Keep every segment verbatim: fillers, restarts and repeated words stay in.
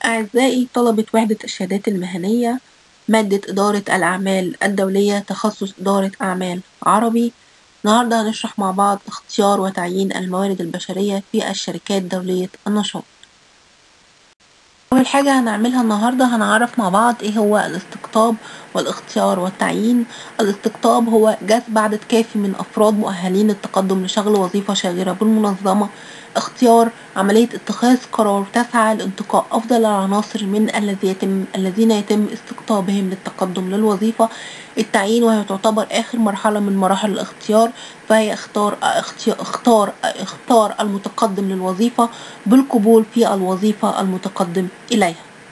أعزائي طلبة وحدة الشهادات المهنية، مادة إدارة الأعمال الدولية، تخصص إدارة أعمال عربي. النهاردة هنشرح مع بعض اختيار وتعيين الموارد البشرية في الشركات دولية النشاط. أول حاجة هنعملها النهاردة هنعرف مع بعض إيه هو الاستقطاب والاختيار والتعيين. الاستقطاب هو جذب عدد كافي من أفراد مؤهلين للتقدم لشغل وظيفة شاغرة بالمنظمة. اختيار عملية اتخاذ قرار تسعى لانتقاء أفضل العناصر من الذي يتم الذين يتم استقطابهم للتقدم للوظيفة. التعيين وهي تعتبر آخر مرحلة من مراحل الاختيار، فهي اختار اختار اختار المتقدم للوظيفة بالقبول في الوظيفة المتقدم إليها.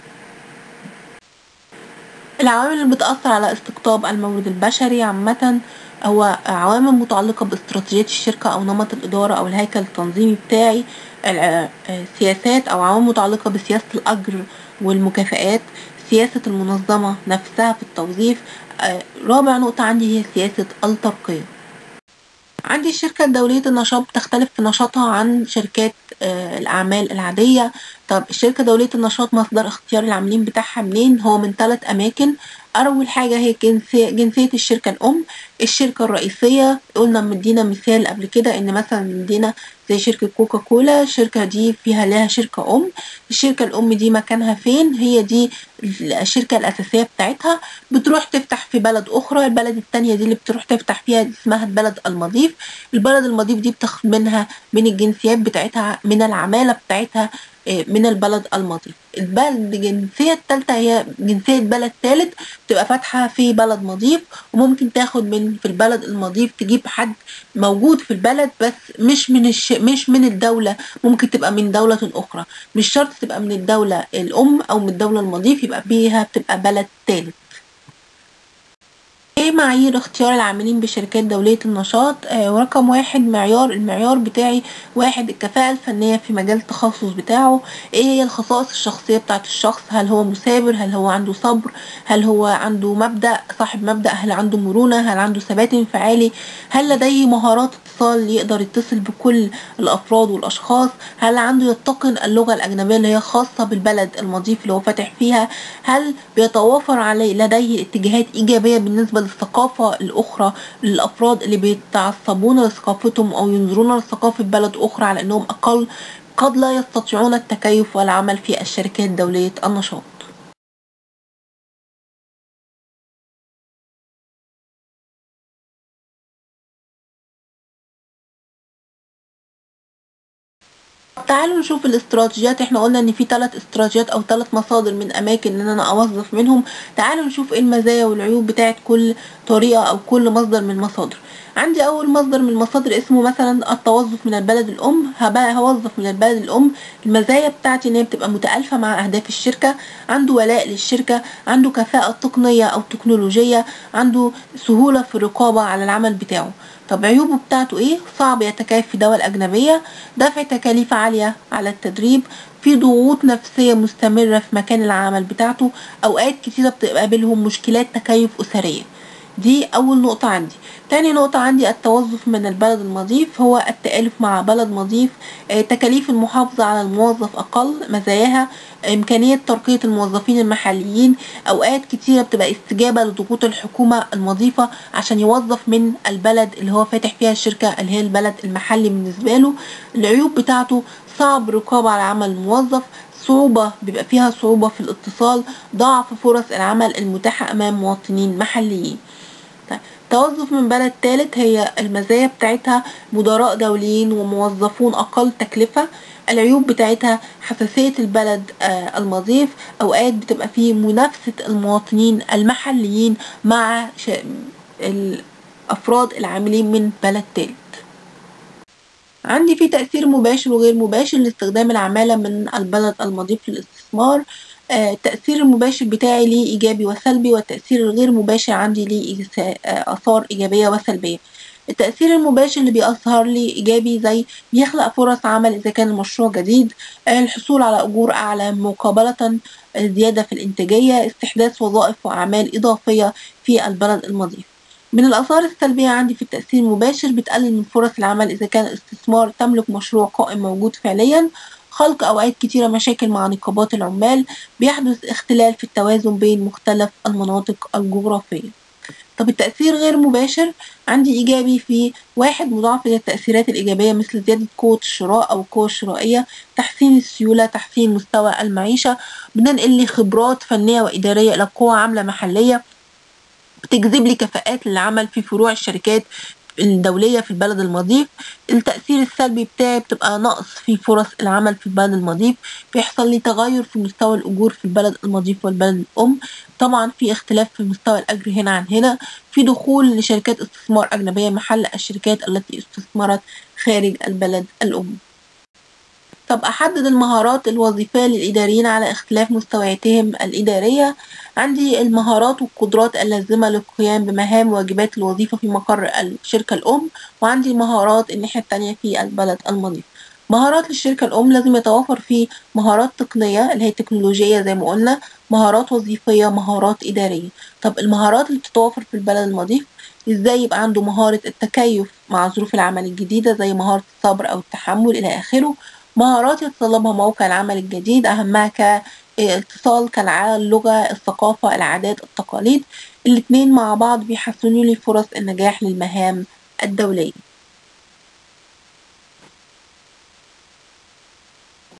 العوامل اللي بتأثر على استقطاب المورد البشري عامة هو عوامل متعلقة باستراتيجية الشركة أو نمط الإدارة أو الهيكل التنظيمي بتاعي، سياسات أو عوامل متعلقة بسياسة الأجر والمكافآت، سياسة المنظمة نفسها في التوظيف. رابع نقطة عندي هي سياسة الترقية. عندي الشركة الدولية النشاط بتختلف في نشاطها عن شركات الأعمال العادية. طب الشركة دولية النشاط مصدر اختيار العاملين بتاعها منين؟ هو من ثلاث أماكن. أول حاجة هي جنسية, جنسية الشركة الأم، الشركة الرئيسية. قلنا مدينا مثال قبل كده إن مثلا مدينا زي شركة كوكا كولا، الشركة دي فيها لها شركة أم. الشركة الأم دي مكانها فين؟ هي دي الشركة الأساسية بتاعتها، بتروح تفتح في بلد أخرى. البلد التانية دي اللي بتروح تفتح فيها اسمها البلد المضيف. البلد المضيف دي بتاخد منها من الجنسيات بتاعتها من العمالة بتاعتها من البلد المضيف. البلد الجنسية التالتة هي جنسية بلد تالت، بتبقى فاتحة في بلد مضيف، وممكن تاخد من في البلد المضيف تجيب حد موجود في البلد بس مش من الش... مش من الدولة، ممكن تبقى من دولة أخرى، مش شرط تبقى من الدولة الأم أو من الدولة المضيف يبقى بيها بتبقى بلد تالت. ايه معايير اختيار العاملين بشركات دولية النشاط؟ آه ورقم واحد معيار المعيار بتاعي واحد الكفاءة الفنية في مجال التخصص بتاعه. ايه هي الخصائص الشخصية بتاعت الشخص؟ هل هو مثابر؟ هل هو عنده صبر؟ هل هو عنده مبدأ صاحب مبدأ؟ هل عنده مرونة؟ هل عنده ثبات انفعالي؟ هل لديه مهارات اتصال يقدر يتصل بكل الأفراد والأشخاص؟ هل عنده يتقن اللغة الأجنبية اللي هي خاصة بالبلد المضيف اللي هو فاتح فيها؟ هل بيتوافر عليه لديه اتجاهات إيجابية بالنسبة للثقافة الأخرى للأفراد اللي بيتعصبون لثقافتهم أو ينظرون لثقافة بلد أخرى على أنهم أقل، قد لا يستطيعون التكيف والعمل في الشركات دولية النشاط. تعالوا نشوف الاستراتيجيات. احنا قلنا ان في ثلاث استراتيجيات او ثلاث مصادر من اماكن ان انا اوظف منهم. تعالوا نشوف ايه المزايا والعيوب بتاعت كل طريقة او كل مصدر من المصادر. عندي اول مصدر من المصادر اسمه مثلا التوظف من البلد الام. هبقى هوظف من البلد الام. المزايا بتاعتي ان هي بتبقى متألفة مع اهداف الشركة، عنده ولاء للشركة، عنده كفاءة تقنية او تكنولوجية، عنده سهولة في الرقابة على العمل بتاعه. طب عيوبه بتاعته ايه؟ صعب يتكيف في دول اجنبية، دفع تكاليف عالية على التدريب، في ضغوط نفسية مستمرة في مكان العمل بتاعته، اوقات كتيرة بتقابلهم مشكلات تكيف اسرية. دي اول نقطة عندي. تاني نقطة عندي التوظف من البلد المضيف هو التآلف مع بلد مضيف. آه تكاليف المحافظة على الموظف اقل. مزاياها امكانية ترقية الموظفين المحليين، اوقات كتيرة بتبقى استجابة لضغوط الحكومة المضيفة عشان يوظف من البلد اللي هو فاتح فيها الشركة اللي هي البلد المحلي بالنسبة له. العيوب بتاعته صعب رقابة على عمل الموظف، صعوبة بيبقى فيها صعوبة في الاتصال، ضعف فرص العمل المتاحة امام مواطنين محليين. توظف من بلد ثالث هي المزايا بتاعتها مدراء دوليين وموظفون أقل تكلفة. العيوب بتاعتها حساسية البلد آه المضيف، أوقات بتبقى فيه منافسة المواطنين المحليين مع الأفراد العاملين من بلد ثالث. عندي في تأثير مباشر وغير مباشر لاستخدام العمالة من البلد المضيف للاستثمار. آه التأثير المباشر بتاعي ليه إيجابي وسلبي، والتأثير الغير مباشر عندي ليه آثار إيجابية وسلبية. التأثير المباشر اللي بيأثر لي إيجابي زي بيخلق فرص عمل إذا كان المشروع جديد، آه الحصول على أجور أعلى مقابلة زيادة في الإنتاجية، استحداث وظائف وأعمال إضافية في البلد المضيف. من الآثار السلبية عندي في التأثير المباشر بتقلل من فرص العمل إذا كان الاستثمار تملك مشروع قائم موجود فعليا، خلق أوقات كتيرة مشاكل مع نقابات العمال، بيحدث اختلال في التوازن بين مختلف المناطق الجغرافية. طب التأثير غير مباشر، عندي إيجابي في واحد مضاعفة التأثيرات الإيجابية مثل زيادة قوة الشراء أو القوة الشرائية، تحسين السيولة، تحسين مستوى المعيشة، بننقل لي خبرات فنية وإدارية إلى قوى عاملة محلية بتجذب لي كفاءات للعمل في فروع الشركات الدولية في البلد المضيف. التأثير السلبي بتاعي بتبقى نقص في فرص العمل في البلد المضيف، بيحصل لي تغير في مستوى الأجور في البلد المضيف والبلد الأم، طبعا في اختلاف في مستوى الأجر هنا عن هنا، في دخول لشركات استثمار أجنبية محل الشركات التي استثمرت خارج البلد الأم. طب أحدد المهارات الوظيفية للإداريين على اختلاف مستوياتهم الإدارية. عندي المهارات والقدرات اللازمة للقيام بمهام وواجبات الوظيفة في مقر الشركة الأم، وعندي مهارات الناحية التانية في البلد المضيف. مهارات للشركة الأم لازم يتوافر في مهارات تقنية اللي هي تكنولوجية زي ما قلنا، مهارات وظيفية، مهارات إدارية. طب المهارات اللي بتتوافر في البلد المضيف ازاي؟ يبقى عنده مهارة التكيف مع ظروف العمل الجديدة زي مهارة الصبر أو التحمل إلى آخره. مهارات يتطلبها موقع العمل الجديد أهمها كاتصال كالعادة، اللغة، الثقافة، العادات، التقاليد. الاتنين مع بعض بيحسنوا لي فرص النجاح للمهام الدولية.